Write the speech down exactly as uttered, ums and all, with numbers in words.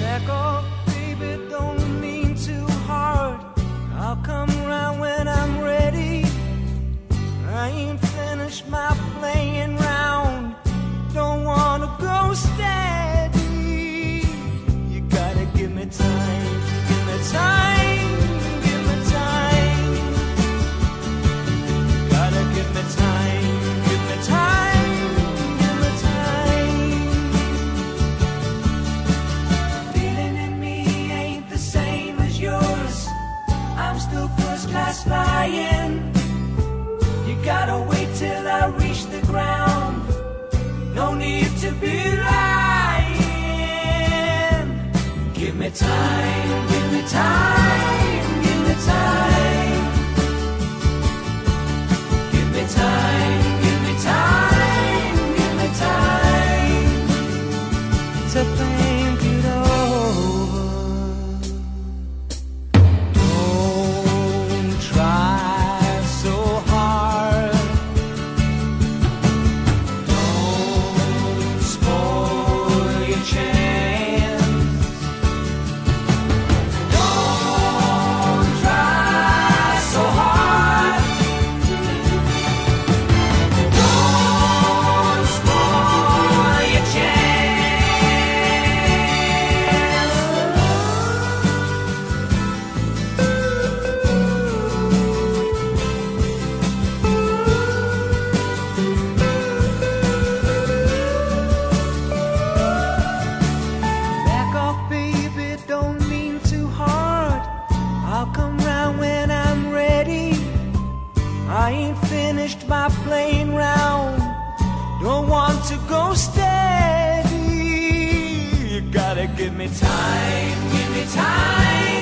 Back off, baby, don't mean too hard. I'll come around when I'm ready. I ain't finished my playing round. Don't wanna go steady. You gotta give me time, give me time, give me time. Gotta give me time, give me time, give me time. Feeling in me ain't the same as yours. I'm still first class flying. You gotta wait till I reach the ground. No need to be lying. Give me time, give me time, give me time. Give me time, give me time, give me time to think it over. Don't try so hard. Don't spoil your chance. Don't try so hard. Don't spoil your Back off, baby, don't mean too hard. I'll come round when I'm ready. I ain't finished my playing round. Don't want to go steady. You gotta give me time, give me time.